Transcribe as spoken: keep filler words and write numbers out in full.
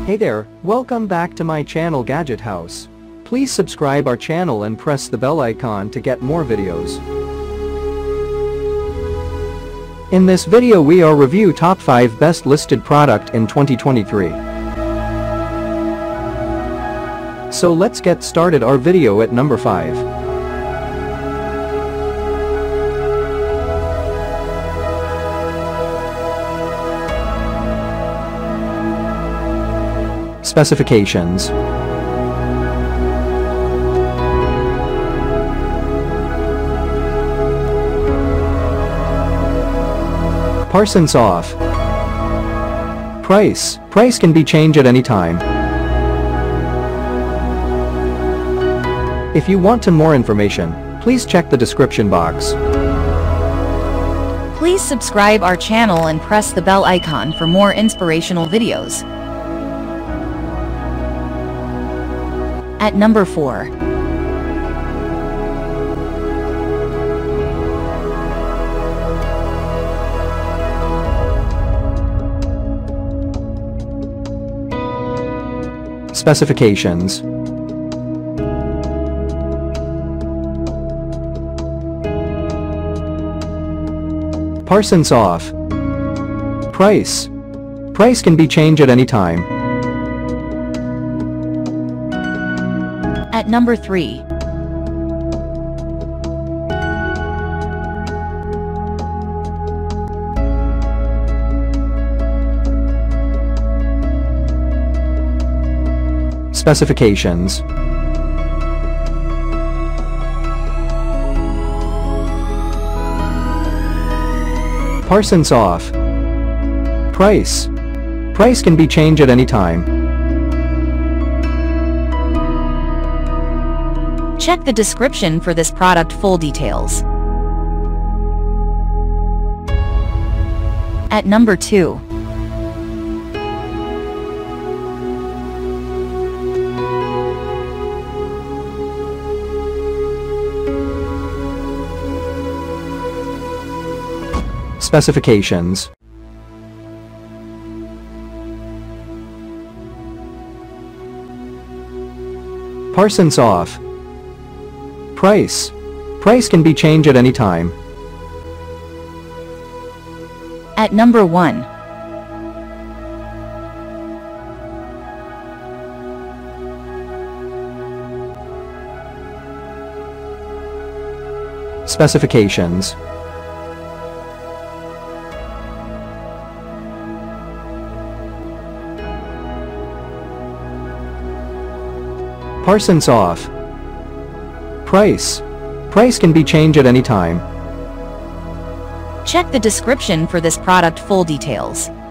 Hey there, welcome back to my channel Gadget House. Please subscribe our channel and press the bell icon to get more videos. In this video we are review top five best listed product in twenty twenty-three. So let's get started our video at number five. Specifications. Parsons off. Price. Price can be changed at any time. If you want to more information, please check the description box. Please subscribe our channel and press the bell icon for more inspirational videos. At number four. Specifications. Parsons off. Price. Price can be changed at any time. At number three. Specifications. Parsons off. Price. Price can be changed at any time. Check the description for this product full details. At number two. Specifications. Parsons off. Price. Price can be changed at any time. At number one. Specifications. Parsons off. Price. Price can be changed at any time. Check the description for this product full details.